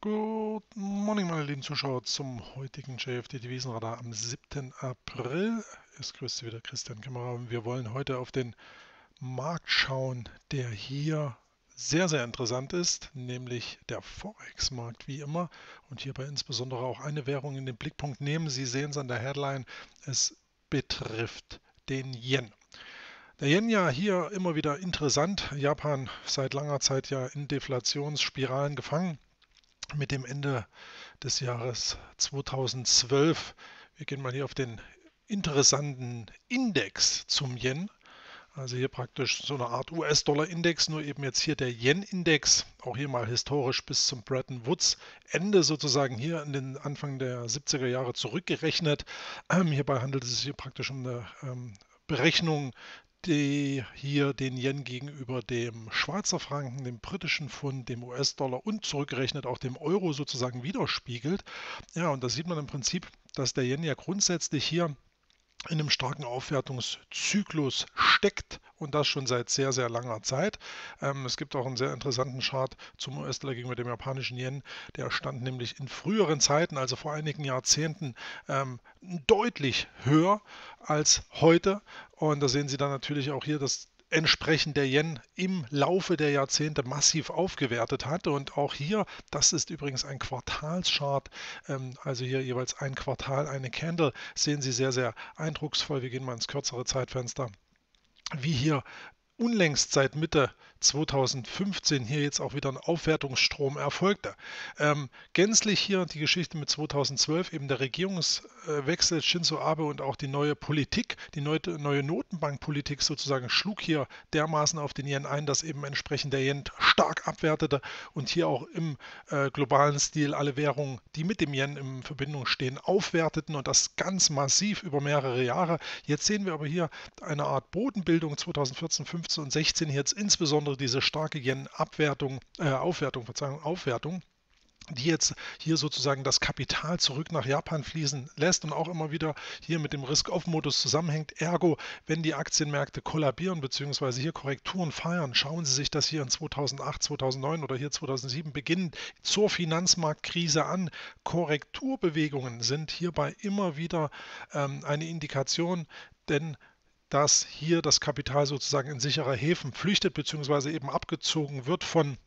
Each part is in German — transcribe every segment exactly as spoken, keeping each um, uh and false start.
Good morning, meine lieben Zuschauer, zum heutigen J F D-Devisenradar am siebten April. Es grüßt Sie wieder Christian Kämmerer und wir wollen heute auf den Markt schauen, der hier sehr, sehr interessant ist, nämlich der Forex-Markt wie immer und hierbei insbesondere auch eine Währung in den Blickpunkt nehmen. Sie sehen es an der Headline, es betrifft den Yen. Der Yen ja hier immer wieder interessant, Japan seit langer Zeit ja in Deflationsspiralen gefangen. Mit dem Ende des Jahres zweitausendzwölf. Wir gehen mal hier auf den interessanten Index zum Yen. Also hier praktisch so eine Art U S-Dollar-Index, nur eben jetzt hier der Yen-Index, auch hier mal historisch bis zum Bretton Woods Ende sozusagen hier in den Anfang der siebziger Jahre zurückgerechnet. Ähm, hierbei handelt es sich hier praktisch um eine ähm, Berechnung, die hier den Yen gegenüber dem Schweizer Franken, dem britischen Pfund, dem U S-Dollar und zurückgerechnet auch dem Euro sozusagen widerspiegelt. Ja, und da sieht man im Prinzip, dass der Yen ja grundsätzlich hier in einem starken Aufwertungszyklus steckt und das schon seit sehr, sehr langer Zeit. Ähm, es gibt auch einen sehr interessanten Chart zum U S-Dollar gegenüber dem japanischen Yen. Der stand nämlich in früheren Zeiten, also vor einigen Jahrzehnten, ähm, deutlich höher als heute. Und da sehen Sie dann natürlich auch hier, dass entsprechend der Yen im Laufe der Jahrzehnte massiv aufgewertet hat. Und auch hier, das ist übrigens ein Quartalschart, ähm, also hier jeweils ein Quartal, eine Candle, sehen Sie sehr, sehr eindrucksvoll. Wir gehen mal ins kürzere Zeitfenster, wie hier unlängst seit Mitte zweitausendfünfzehn hier jetzt auch wieder ein Aufwertungsstrom erfolgte. Ähm, gänzlich hier die Geschichte mit zweitausendzwölf, eben der Regierungswechsel Shinzo Abe und auch die neue Politik, die neue, neue Notenbankpolitik sozusagen schlug hier dermaßen auf den Yen ein, dass eben entsprechend der Yen stark abwertete und hier auch im äh, globalen Stil alle Währungen, die mit dem Yen in Verbindung stehen, aufwerteten und das ganz massiv über mehrere Jahre. Jetzt sehen wir aber hier eine Art Bodenbildung zweitausendvierzehn, fünfzehn und sechzehn, jetzt insbesondere diese starke Yen-Abwertung, äh, Aufwertung, Verzeihung, Aufwertung, die jetzt hier sozusagen das Kapital zurück nach Japan fließen lässt und auch immer wieder hier mit dem Risk-Off-Modus zusammenhängt. Ergo, wenn die Aktienmärkte kollabieren bzw. hier Korrekturen feiern, schauen Sie sich das hier in zweitausendacht, zweitausendneun oder hier zweitausendsieben beginnend zur Finanzmarktkrise an. Korrekturbewegungen sind hierbei immer wieder ähm, eine Indikation, denn dass hier das Kapital sozusagen in sichere Häfen flüchtet bzw. eben abgezogen wird von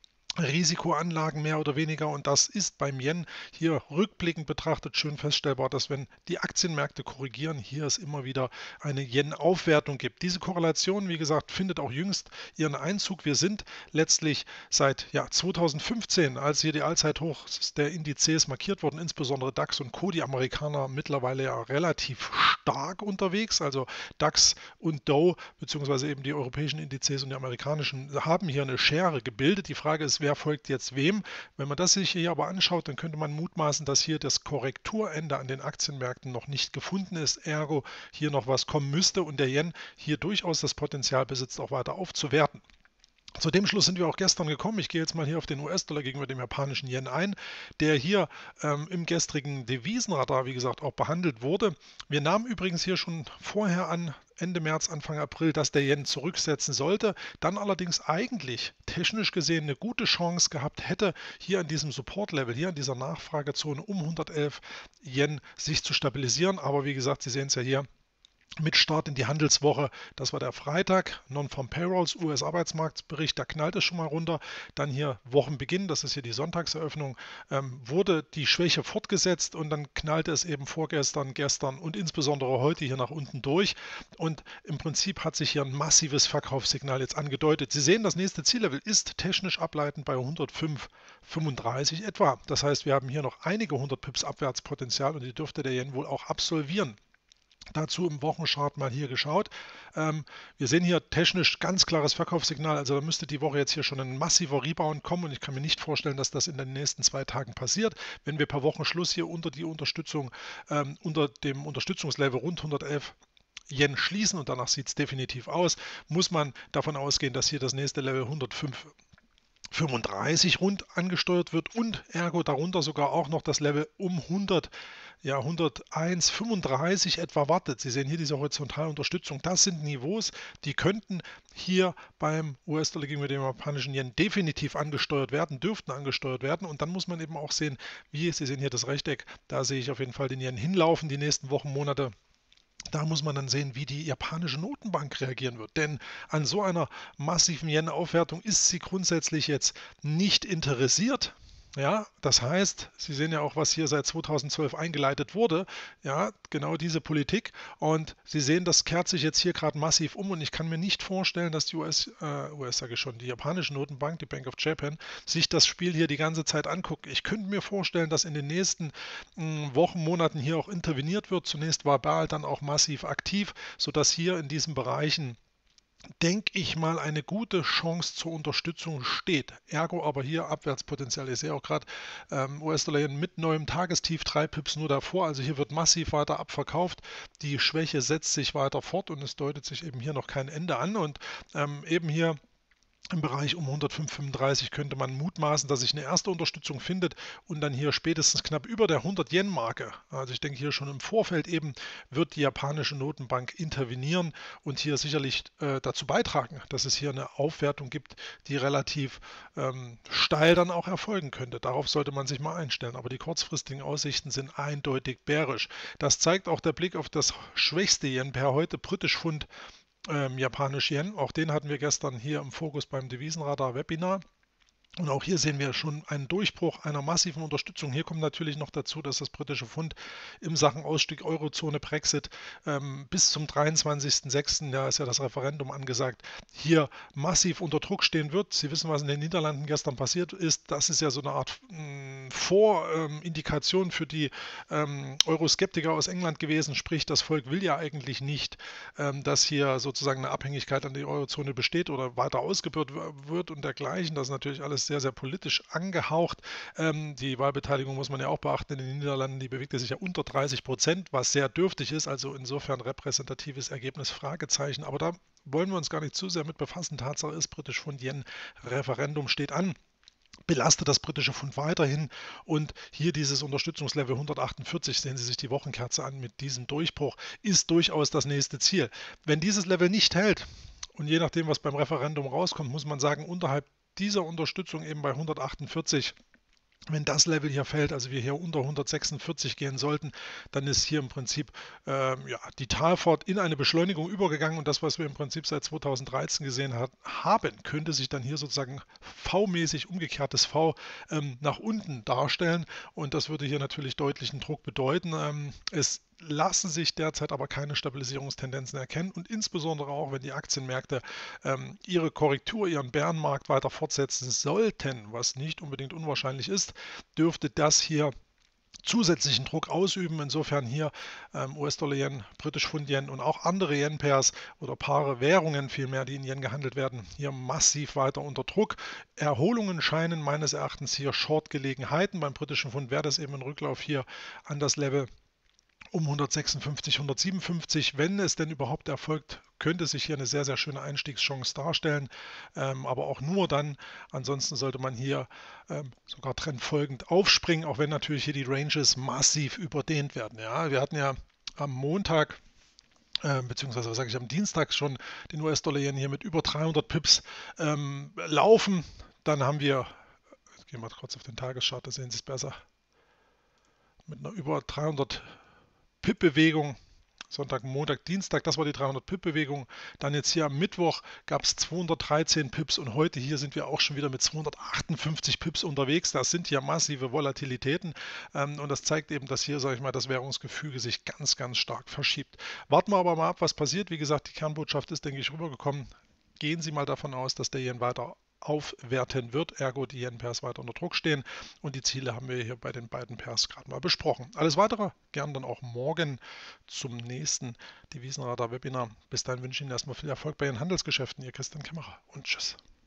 Risikoanlagen mehr oder weniger, und das ist beim Yen hier rückblickend betrachtet schön feststellbar, dass wenn die Aktienmärkte korrigieren, hier es immer wieder eine Yen-Aufwertung gibt. Diese Korrelation, wie gesagt, findet auch jüngst ihren Einzug. Wir sind letztlich seit ja, zweitausendfünfzehn, als hier die Allzeithochs der Indizes markiert wurden, insbesondere DAX und Co., die Amerikaner mittlerweile ja relativ stark unterwegs, also DAX und Dow, beziehungsweise eben die europäischen Indizes und die amerikanischen, haben hier eine Schere gebildet. Die Frage ist, wer folgt jetzt wem? Wenn man das sich hier aber anschaut, dann könnte man mutmaßen, dass hier das Korrekturende an den Aktienmärkten noch nicht gefunden ist, ergo hier noch was kommen müsste und der Yen hier durchaus das Potenzial besitzt, auch weiter aufzuwerten. Zu dem Schluss sind wir auch gestern gekommen. Ich gehe jetzt mal hier auf den U S-Dollar gegenüber dem japanischen Yen ein, der hier ähm, im gestrigen Devisenradar, wie gesagt, auch behandelt wurde. Wir nahmen übrigens hier schon vorher an, Ende März, Anfang April, dass der Yen zurücksetzen sollte, dann allerdings eigentlich technisch gesehen eine gute Chance gehabt hätte, hier an diesem Support-Level, hier an dieser Nachfragezone um hundertelf Yen sich zu stabilisieren. Aber wie gesagt, Sie sehen es ja hier, mit Start in die Handelswoche, das war der Freitag, Non-Farm Payrolls, U S-Arbeitsmarktbericht, da knallt es schon mal runter. Dann hier Wochenbeginn, das ist hier die Sonntagseröffnung, ähm, wurde die Schwäche fortgesetzt und dann knallte es eben vorgestern, gestern und insbesondere heute hier nach unten durch. Und im Prinzip hat sich hier ein massives Verkaufssignal jetzt angedeutet. Sie sehen, das nächste Ziellevel ist technisch ableitend bei hundertfünf Komma fünfunddreißig etwa. Das heißt, wir haben hier noch einige hundert Pips Abwärtspotenzial und die dürfte der Yen wohl auch absolvieren. Dazu im Wochenchart mal hier geschaut. Ähm, wir sehen hier technisch ganz klares Verkaufssignal, also da müsste die Woche jetzt hier schon ein massiver Rebound kommen und ich kann mir nicht vorstellen, dass das in den nächsten zwei Tagen passiert. Wenn wir per Wochenschluss hier unter die Unterstützung, ähm, unter dem Unterstützungslevel rund hundertelf Yen schließen und danach sieht es definitiv aus, muss man davon ausgehen, dass hier das nächste Level hundertfünf fünfunddreißig rund angesteuert wird und ergo darunter sogar auch noch das Level um hundert, ja hunderteins Komma fünfunddreißig etwa wartet. Sie sehen hier diese horizontale Unterstützung. Das sind Niveaus, die könnten hier beim U S-Dollar gegenüber dem japanischen Yen definitiv angesteuert werden, dürften angesteuert werden. Und dann muss man eben auch sehen, wie, Sie sehen hier das Rechteck, da sehe ich auf jeden Fall den Yen hinlaufen die nächsten Wochen, Monate. Da muss man dann sehen, wie die japanische Notenbank reagieren wird. Denn an so einer massiven Yen-Aufwertung ist sie grundsätzlich jetzt nicht interessiert. Ja, das heißt, Sie sehen ja auch, was hier seit zweitausendzwölf eingeleitet wurde. Ja, genau diese Politik. Und Sie sehen, das kehrt sich jetzt hier gerade massiv um. Und ich kann mir nicht vorstellen, dass die U S, äh, U S sage ich schon, die japanische Notenbank, die Bank of Japan, sich das Spiel hier die ganze Zeit anguckt. Ich könnte mir vorstellen, dass in den nächsten mh, Wochen, Monaten hier auch interveniert wird. Zunächst verbal, dann auch massiv aktiv, sodass hier in diesen Bereichen, denke ich mal, eine gute Chance zur Unterstützung steht. Ergo aber hier Abwärtspotenzial. Ich sehe auch gerade ähm, U S-Dollar mit neuem Tagestief, drei Pips nur davor. Also hier wird massiv weiter abverkauft. Die Schwäche setzt sich weiter fort und es deutet sich eben hier noch kein Ende an. Und ähm, eben hier im Bereich um hundertfünf Komma fünfunddreißig könnte man mutmaßen, dass sich eine erste Unterstützung findet und dann hier spätestens knapp über der hundert-Yen-Marke. Also ich denke hier schon im Vorfeld eben wird die japanische Notenbank intervenieren und hier sicherlich äh, dazu beitragen, dass es hier eine Aufwertung gibt, die relativ ähm, steil dann auch erfolgen könnte. Darauf sollte man sich mal einstellen. Aber die kurzfristigen Aussichten sind eindeutig bärisch. Das zeigt auch der Blick auf das schwächste Yen per heute, britisch Pfund. Ähm, Japanisch Yen, auch den hatten wir gestern hier im Fokus beim Devisenradar-Webinar. Und auch hier sehen wir schon einen Durchbruch einer massiven Unterstützung. Hier kommt natürlich noch dazu, dass das britische Pfund im Sachen Ausstieg Eurozone Brexit ähm, bis zum dreiundzwanzigsten sechsten, da ist ja das Referendum angesagt, hier massiv unter Druck stehen wird. Sie wissen, was in den Niederlanden gestern passiert ist. Das ist ja so eine Art mh, Vorindikation ähm, für die ähm, Euroskeptiker aus England gewesen. Sprich, das Volk will ja eigentlich nicht, ähm, dass hier sozusagen eine Abhängigkeit an die Eurozone besteht oder weiter ausgebaut wird und dergleichen. Das ist natürlich alles sehr, sehr politisch angehaucht. Ähm, die Wahlbeteiligung muss man ja auch beachten in den Niederlanden, die bewegte sich ja unter dreißig Prozent, was sehr dürftig ist, also insofern repräsentatives Ergebnis, Fragezeichen. Aber da wollen wir uns gar nicht zu sehr mit befassen. Tatsache ist, britisch Pfund Yen Referendum steht an. Belastet das britische Pfund weiterhin und hier dieses Unterstützungslevel hundertachtundvierzig, sehen Sie sich die Wochenkerze an mit diesem Durchbruch, ist durchaus das nächste Ziel. Wenn dieses Level nicht hält und je nachdem, was beim Referendum rauskommt, muss man sagen, unterhalb dieser Unterstützung eben bei hundertachtundvierzig, wenn das Level hier fällt, also wir hier unter hundertsechsundvierzig gehen sollten, dann ist hier im Prinzip ähm, ja, die Talfahrt in eine Beschleunigung übergegangen und das, was wir im Prinzip seit zweitausenddreizehn gesehen hat, haben, könnte sich dann hier sozusagen V-mäßig umgekehrtes V ähm, nach unten darstellen und das würde hier natürlich deutlichen Druck bedeuten. Ähm, es lassen sich derzeit aber keine Stabilisierungstendenzen erkennen und insbesondere auch, wenn die Aktienmärkte ähm, ihre Korrektur, ihren Bärenmarkt weiter fortsetzen sollten, was nicht unbedingt unwahrscheinlich ist, dürfte das hier zusätzlichen Druck ausüben. Insofern hier ähm, U S-Dollar-Yen, britisch Pfund-Yen und auch andere Yen-Pairs oder Paare Währungen vielmehr, die in Yen gehandelt werden, hier massiv weiter unter Druck. Erholungen scheinen meines Erachtens hier Short-Gelegenheiten. Beim britischen Pfund wäre das eben ein Rücklauf hier an das Level um hundertsechsundfünfzig, hundertsiebenundfünfzig. Wenn es denn überhaupt erfolgt, könnte sich hier eine sehr, sehr schöne Einstiegschance darstellen, ähm, aber auch nur dann. Ansonsten sollte man hier ähm, sogar trendfolgend aufspringen, auch wenn natürlich hier die Ranges massiv überdehnt werden. Ja, wir hatten ja am Montag äh, beziehungsweise was sage ich am Dienstag schon den U S-Dollar hier mit über dreihundert Pips ähm, laufen. Dann haben wir, jetzt gehen wir mal kurz auf den Tageschart, da sehen Sie es besser, mit einer über dreihundert Pip-Bewegung, Sonntag, Montag, Dienstag, das war die dreihundert Pip-Bewegung. Dann jetzt hier am Mittwoch gab es zweihundertdreizehn Pips und heute hier sind wir auch schon wieder mit zweihundertachtundfünfzig Pips unterwegs. Das sind ja massive Volatilitäten ähm, und das zeigt eben, dass hier, sage ich mal, das Währungsgefüge sich ganz, ganz stark verschiebt. Warten wir aber mal ab, was passiert. Wie gesagt, die Kernbotschaft ist, denke ich, rübergekommen. Gehen Sie mal davon aus, dass der Yen weiter aufwerten wird, ergo die Yen-Pairs weiter unter Druck stehen und die Ziele haben wir hier bei den beiden Pairs gerade mal besprochen. Alles weitere gern dann auch morgen zum nächsten Devisenradar-Webinar. Bis dahin wünsche ich Ihnen erstmal viel Erfolg bei Ihren Handelsgeschäften. Ihr Christian Kämmerer und tschüss.